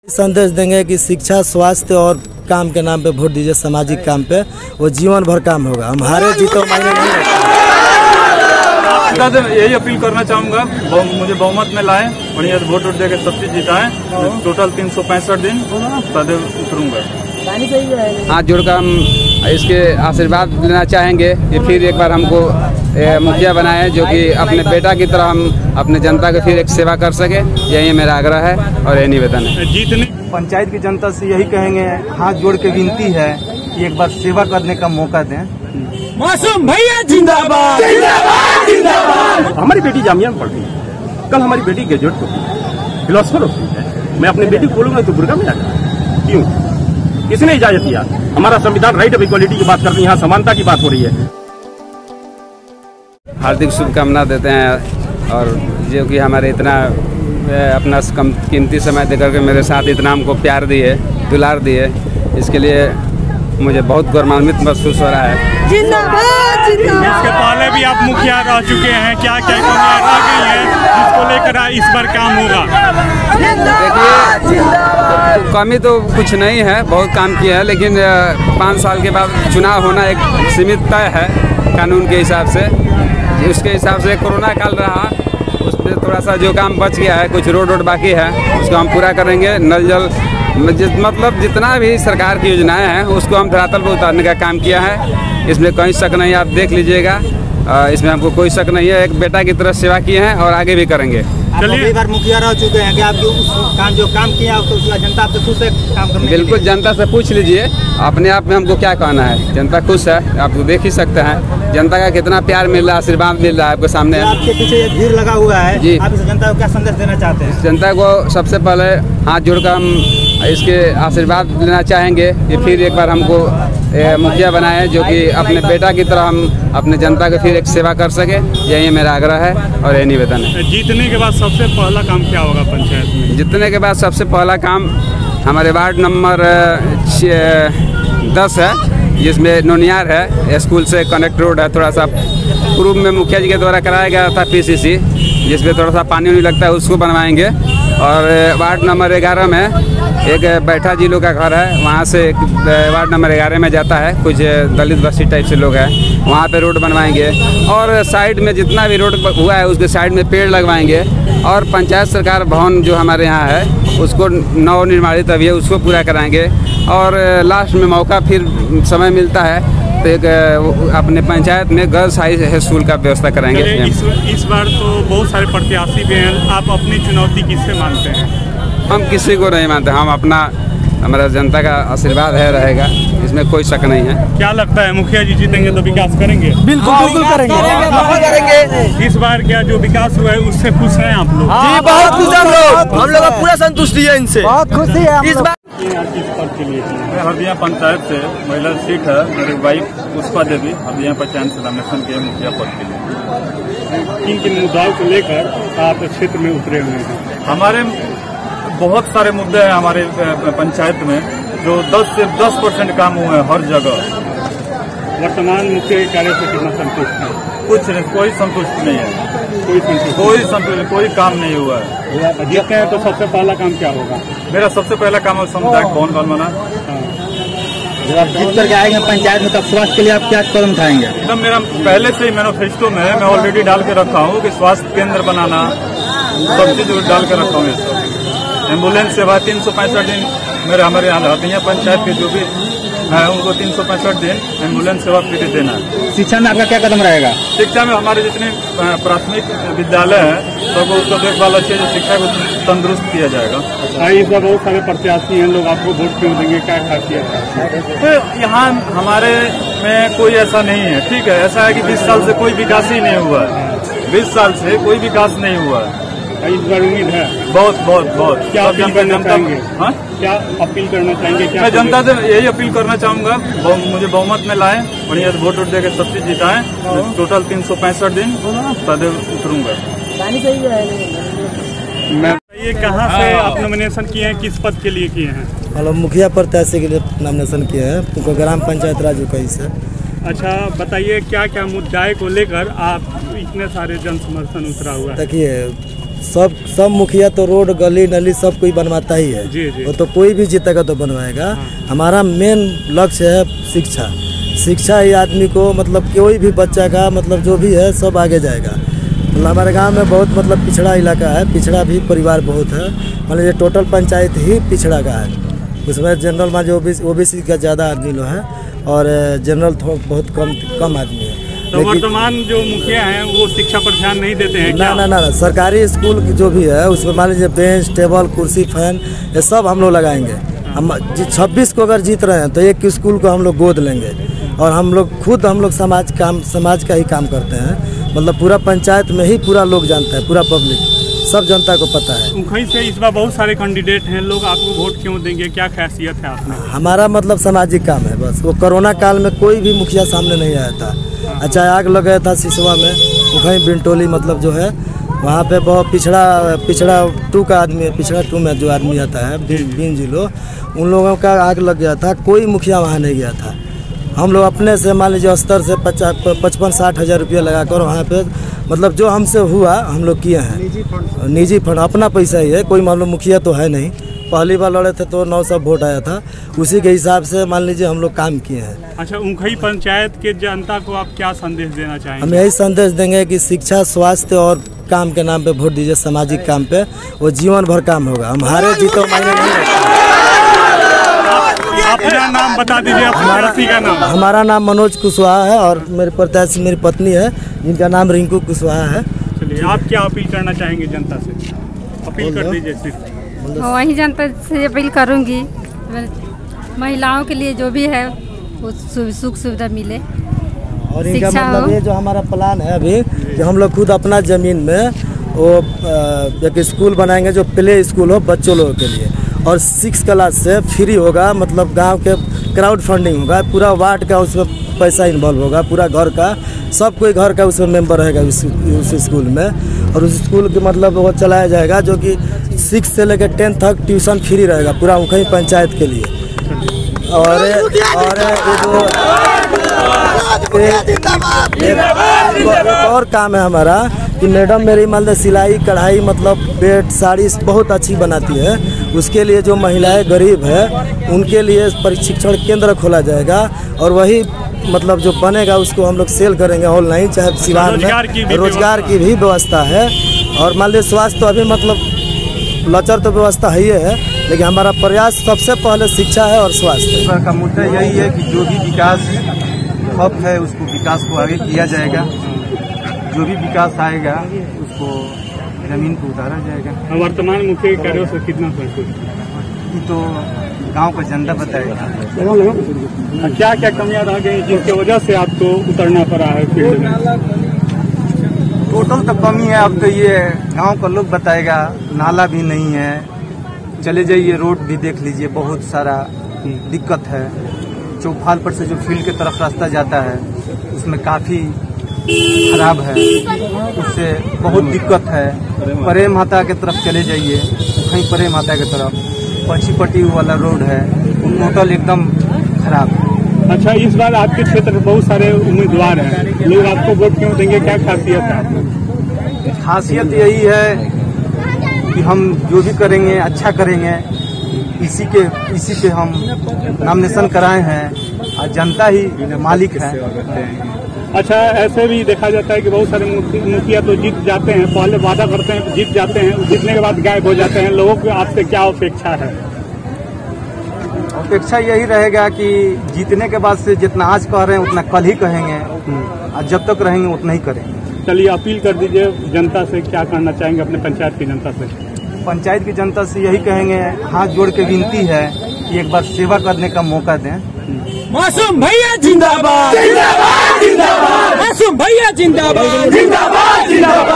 संदेश देंगे कि शिक्षा, स्वास्थ्य और काम के नाम पे वोट दीजिए। सामाजिक काम पे वो जीवन भर काम होगा। हम हारे जीतो मायने नहीं रखते। यही अपील करना चाहूँगा, मुझे बहुमत में लाएं और ये वोट दे के सब चीज जिताएं। टोटल 365 दिन सदैव उतरूंगा। हाथ जोड़कर हम इसके आशीर्वाद लेना चाहेंगे कि फिर एक बार हमको मुखिया बनाए, जो कि अपने बेटा की तरह हम अपने जनता को फिर एक सेवा कर सके। यही मेरा आग्रह है और यही निवेदन है। जीतने पंचायत की जनता से यही कहेंगे, हाथ जोड़ के विनती है कि एक बार सेवा करने का मौका दें। मासूम भैया जिंदाबाद, जिंदाबाद, जिंदाबाद। हमारी बेटी जामिया में पढ़ती है, कल हमारी बेटी ग्रेजुएट होती है, फिलोसफर होती है। मैं अपनी बेटी को बोलूंगा तो बुर्का में आ जाए। क्यों? किसने इजाजत दिया? हमारा संविधान राइट ऑफ इक्वालिटी की बात कर रही है, यहाँ समानता की बात हो रही है। हार्दिक शुभकामना देते हैं और जो कि हमारे इतना अपना कम कीमती समय देकर के मेरे साथ इतना हमको प्यार दिए, दुलार दिए, इसके लिए मुझे बहुत गौरवान्वित महसूस हो रहा है। जिंदाबाद, जिंदाबाद। इसके पहले भी आप मुखिया रह चुके हैं, क्या क्या कमियां रह गई हैं जिसको लेकर इस बार काम होगा? देखिए, कमी तो कुछ नहीं है, बहुत काम किया है, लेकिन 5 साल के बाद चुनाव होना एक सीमित तय है कानून के हिसाब से। उसके हिसाब से कोरोना काल रहा, उसमें थोड़ा सा जो काम बच गया है, कुछ रोड बाकी है, उसको हम पूरा करेंगे। नल जल मतलब जितना भी सरकार की योजनाएं हैं उसको हम धरातल पर उतारने का काम किया है। इसमें कोई शक नहीं, आप देख लीजिएगा, इसमें हमको कोई शक नहीं है। एक बेटा की तरह सेवा किए हैं और आगे भी करेंगे। चलिए, कई बार मुखिया रह चुके हैं कि आप जो काम किया है तो जनता आपसे खुश है काम करने? बिल्कुल, जनता से पूछ लीजिए, अपने आप में हमको क्या कहना है। जनता खुश है, आप देख ही सकते हैं जनता का कितना प्यार मिल रहा है, आशीर्वाद मिल रहा है आपके सामने। आपके पीछे ये भीड़ लगा हुआ है जी, आप इस जनता को क्या संदेश देना चाहते हैं? जनता को सबसे पहले हाथ जोड़कर हम इसके आशीर्वाद लेना चाहेंगे कि फिर एक बार हमको मुखिया बनाए, जो कि अपने बेटा की तरह हम अपने जनता को फिर एक सेवा कर सके। यही मेरा आग्रह है और यही निवेदन है। जीतने के बाद सबसे पहला काम क्या होगा पंचायत में? जीतने के बाद सबसे पहला काम हमारे वार्ड नंबर 10 है, जिसमें नोनियार है, स्कूल से कनेक्ट रोड है। थोड़ा सा पूर्व में मुखिया जी के द्वारा कराया गया था PCC, जिसमें थोड़ा सा पानी नहीं लगता है, उसको बनवाएंगे। और वार्ड नंबर 11 में एक बैठा जी लोग का घर है, वहाँ से वार्ड नंबर 11 में जाता है, कुछ दलित बस्ती टाइप से लोग हैं, वहाँ पे रोड बनवाएंगे। और साइड में जितना भी रोड हुआ है उसके साइड में पेड़ लगवाएंगे। और पंचायत सरकार भवन जो हमारे यहाँ है उसको नवनिर्माणित अभी है, उसको पूरा कराएंगे। और लास्ट में मौका फिर समय मिलता है तो एक अपने पंचायत में गर्ल्स हाई स्कूल का व्यवस्था कराएंगे। इस बार तो बहुत सारे प्रत्याशी भी हैं, आप अपनी चुनौती किससे मानते हैं? हम किसी को नहीं मानते, हम अपना, हमारा जनता का आशीर्वाद है रहेगा, इसमें कोई शक नहीं है। क्या लगता है मुखिया जी जीतेंगे तो विकास करेंगे? बिल्कुल बिल्कुल करेंगे। इस बार क्या जो विकास हुआ है उससे खुश हैं आप लोग? जी बहुत खुश हम लोग पूरा संतुष्टि है इनसे, बहुत खुशी है इस बार। मैं हरदिया पंचायत से महिला सीट है, मेरी वाइफ पुष्पा देवी हरदिया पंचायत से नॉमिनेशन के मुखिया पद के लिए। किन मुद्दाओं को लेकर आप क्षेत्र में उतरे हुए हैं? हमारे बहुत सारे मुद्दे हैं हमारे पंचायत में, जो 10 से 10% काम हुए हैं हर जगह। वर्तमान मुखिया के कार्य से कितना संतुष्ट है? कुछ नहीं, कोई संतुष्ट नहीं है, कोई संतुष्ट, कोई काम नहीं हुआ है। जीतते हैं तो सबसे पहला काम क्या होगा? मेरा सबसे पहला काम है सामुदायिक भवन बनवाना। जब आप जीत करके आएंगे पंचायत में, तब स्वास्थ्य के लिए आप क्या कदम उठाएंगे? एकदम मेरा पहले से ही मैनिफेस्टो में मैं ऑलरेडी डाल के रखा हूँ कि स्वास्थ्य केंद्र बनाना, सब चीज डाल के रखा हूँ। एम्बुलेंस सेवा 365 दिन मेरे हमारे यहाँ हरदिया पंचायत के जो भी है उनको 365 दिन एम्बुलेंस सेवा फ्री देना है। शिक्षा में आपका क्या कदम रहेगा? शिक्षा में हमारे जितने प्राथमिक विद्यालय है सबको उसका देखभाल अच्छे से शिक्षा को तंदुरुस्त किया जाएगा। इस बार बहुत सारे प्रत्याशी हैं, लोग आपको वोट क्यों देंगे, क्या खासियत है? तो यहाँ हमारे में कोई ऐसा नहीं है, ठीक है। ऐसा है कि 20 साल से कोई विकास ही नहीं हुआ है, 20 साल से कोई विकास नहीं हुआ है। इस बार उम्मीद है बहुत बहुत बहुत। क्या अपील करना चाहेंगे? हाँ, क्या अपील करना चाहेंगे? मैं जनता से यही अपील करना चाहूँगा, मुझे बहुमत में लाएं और ये वोट दे के सब चीज जिताएं। टोटल 365 दिन सदैव उतरूंगा। मैं ये कहाँ से आप नॉमिनेशन किए हैं, किस पद के लिए किए हैं? मतलब मुखिया प्रत्याशी के लिए नॉमिनेशन किए हैं, तो ग्राम पंचायत राज इकाई से। अच्छा, बताइए क्या क्या मुद्दे को लेकर आप इतने सारे जन समर्थन उतरा हुआ है? देखिए, सब मुखिया तो रोड गली नली सब कोई बनवाता ही है। वो तो कोई भी जीतेगा तो बनवाएगा। हमारा मेन लक्ष्य है शिक्षा। शिक्षा ही आदमी को मतलब कोई भी बच्चा का मतलब जो भी है सब आगे जाएगा। मतलब हमारे गांव में बहुत मतलब पिछड़ा इलाका है, पिछड़ा भी परिवार बहुत है। मतलब ये टोटल पंचायत ही पिछड़ा का है। उसमें जनरल में जो ओबीसी का ज़्यादा आदमी लोग हैं और जनरल बहुत कम आदमी है। तो वर्तमान जो मुखिया हैं वो शिक्षा पर ध्यान नहीं देते हैं क्या? ना सरकारी स्कूल जो भी है उसमें मान लीजिए बेंच टेबल कुर्सी फैन ये सब हम लोग लगाएंगे। हम 26 को अगर जीत रहे हैं तो एक स्कूल को हम लोग गोद लेंगे और हम लोग समाज का ही काम करते हैं। मतलब पूरा पंचायत में ही पूरा लोग जानते हैं, पूरा पब्लिक सब जनता को पता है। उखई से इस बार बहुत सारे कैंडिडेट हैं, लोग आपको वोट क्यों देंगे, क्या खासियत है आपने? हमारा मतलब सामाजिक काम है बस। वो कोरोना काल में कोई भी मुखिया सामने नहीं आया था। अच्छा आग लग गया था सिसवा में, उखई बिंटोली मतलब जो है वहाँ पे बहुत पिछड़ा 2 का आदमी है। पिछड़ा 2 में जो आदमी आता है बीन जिलो, उन लोगों का आग लग गया था। कोई मुखिया वहाँ नहीं गया था। हम लोग अपने से मान लीजिए स्तर से 55-60 हज़ार रुपया लगाकर वहाँ पे मतलब जो हमसे हुआ हम लोग किए हैं। निजी फंड अपना पैसा ही है, कोई मान लो मुखिया तो है नहीं। पहली बार लड़े थे तो 900 वोट आया था, उसी के हिसाब से मान लीजिए हम लोग काम किए हैं। अच्छा उखई पंचायत के जनता को आप क्या संदेश देना चाहेंगे? हम यही संदेश देंगे कि शिक्षा स्वास्थ्य और काम के नाम पे वोट दीजिए। सामाजिक काम पे वो जीवन भर काम होगा। हम हारे जीतो मायने नहीं। अपना नाम बता दीजिए, का नाम? हमारा नाम मनोज कुशवाहा है और मेरे प्रत्याशी मेरी पत्नी है जिनका नाम रिंकू कुशवाहा है। चलिए आप क्या अपील करना चाहेंगे जनता से? अपील कर दीजिए सिर्फ। वही जनता से अपील करूंगी, महिलाओं के लिए जो भी है वो सुख सुविधा मिले। और इनका मतलब ये जो हमारा प्लान है अभी कि हम लोग खुद अपना ज़मीन में वो एक स्कूल बनाएंगे जो प्ले स्कूल हो बच्चों लोगों के लिए और 6 क्लास से फ्री होगा। मतलब गांव के क्राउड फंडिंग होगा, पूरा वार्ड का उसमें पैसा इन्वॉल्व होगा, पूरा घर का सब कोई घर का उसमें मेंबर रहेगा उस स्कूल में। और उस स्कूल के मतलब वो चलाया जाएगा जो कि 6 से लेकर 10 तक ट्यूशन फ्री रहेगा पूरा उखई पंचायत के लिए। और और काम है हमारा कि मैडम मेरी मतलब सिलाई कढ़ाई मतलब बेड साड़ी बहुत अच्छी बनाती है। उसके लिए जो महिलाएं गरीब है उनके लिए प्रशिक्षण केंद्र खोला जाएगा और वही मतलब जो बनेगा उसको हम लोग सेल करेंगे ऑनलाइन, चाहे सिवान में रोजगार की भी व्यवस्था है। और मान लीजिए स्वास्थ्य तो अभी मतलब लचर तो व्यवस्था है ही है, लेकिन हमारा प्रयास सबसे पहले शिक्षा है और स्वास्थ्य का मुद्दा यही है कि जो भी विकास ठप है उसको विकास को आगे किया जाएगा। जो भी विकास आएगा उसको जमीन को उतारा जाएगा। वर्तमान मुखिया के कार्यों से कितना संतुष्ट? तो गांव का जनता बताएगा। क्या क्या कमियां रह गई जिसकी वजह से आपको उतरना पड़ा है फील्ड में? टोटल तो कमी है, अब तो ये गांव का लोग बताएगा। नाला भी नहीं है, चले जाइए रोड भी देख लीजिए बहुत सारा दिक्कत है। चौपाल पर से जो फील्ड की तरफ रास्ता जाता है उसमें काफ़ी खराब है, उससे बहुत दिक्कत है। प्रेम माता की तरफ चले जाइए, कहीं प्रेम माता की तरफ पट्टी वाला रोड है, टोटल एकदम खराब है। अच्छा इस बार आपके क्षेत्र में बहुत सारे उम्मीदवार हैं, लोग आपको वोट क्यों देंगे, क्या खासियत है? खासियत यही है कि हम जो भी करेंगे अच्छा करेंगे। इसी के हम नॉमिनेशन कराए हैं और जनता ही मालिक है। अच्छा ऐसे भी देखा जाता है कि बहुत सारे मुखिया तो जीत जाते हैं, पहले वादा करते हैं जीत जाते हैं, जीतने के बाद गायब हो जाते हैं। लोगों की आपसे क्या अपेक्षा है? अपेक्षा यही रहेगा कि जीतने के बाद से जितना आज कह रहे हैं उतना कल ही कहेंगे और जब तक रहेंगे उतना ही करेंगे। चलिए अपील कर दीजिए जनता से, क्या करना चाहेंगे अपने पंचायत की जनता से? पंचायत की जनता से यही कहेंगे, हाथ जोड़ के विनती है कि एक बार सेवा करने का मौका दें। मासूम भैया जिंदाबाद, जिंदाबाद जिंदाबाद, मासूम भैया जिंदाबाद, जिंदाबाद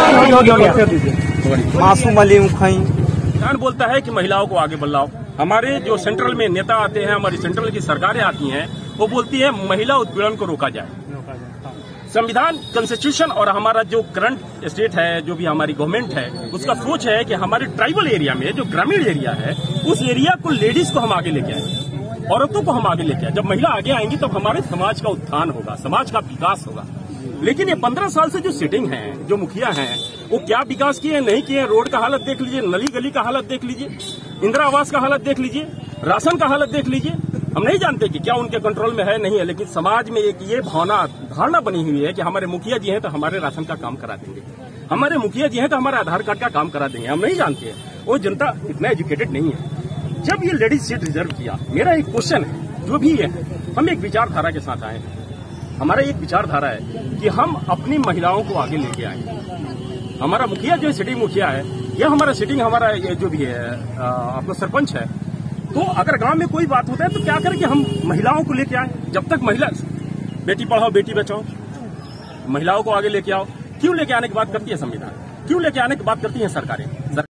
जिंदाबाद। मासूम अली उखई बोलता है कि महिलाओं को आगे बढ़ाओ। हमारे जो सेंट्रल में नेता आते हैं, हमारी सेंट्रल की सरकारें आती हैं, वो बोलती है महिला उत्पीड़न को रोका जाए। संविधान कॉन्स्टिट्यूशन और हमारा जो करंट स्टेट है, जो भी हमारी गवर्नमेंट है, उसका सोच है कि हमारे ट्राइबल एरिया में जो ग्रामीण एरिया है उस एरिया को लेडीज को हम आगे लेके आए, औरतों को हम आगे लेके आए। जब महिला आगे आएंगी तब हमारे समाज का उत्थान होगा, समाज का विकास होगा। लेकिन ये 15 साल से जो सिटिंग है, जो मुखिया हैं, वो क्या विकास किए नहीं किए, रोड का हालत देख लीजिए, नली गली का हालत देख लीजिए, इंदिरा आवास का हालत देख लीजिए, राशन का हालत देख लीजिए। हम नहीं जानते कि क्या उनके कंट्रोल में है नहीं है, लेकिन समाज में एक ये धारणा बनी हुई है कि हमारे मुखिया जी हैं तो हमारे राशन का काम करा देंगे, हमारे मुखिया जी हैं तो हमारे आधार कार्ड का काम करा देंगे। हम नहीं जानते हैं, वो जनता इतना एजुकेटेड नहीं है। जब ये लेडीज सीट रिजर्व किया, मेरा एक क्वेश्चन है, जो भी है, हम एक विचारधारा के साथ आए हैं। हमारा एक विचारधारा है कि हम अपनी महिलाओं को आगे लेके आए। हमारा मुखिया जो सिटिंग मुखिया है, या हमारा सिटिंग हमारा ये जो भी है आपका सरपंच है, तो अगर गांव में कोई बात होता है तो क्या करें कि हम महिलाओं को लेके आए। जब तक महिला बेटी पढ़ाओ बेटी बचाओ, महिलाओं को आगे लेके आओ, क्यों लेके आने की बात करती है संविधान, क्यों लेके आने की बात करती है सरकारें।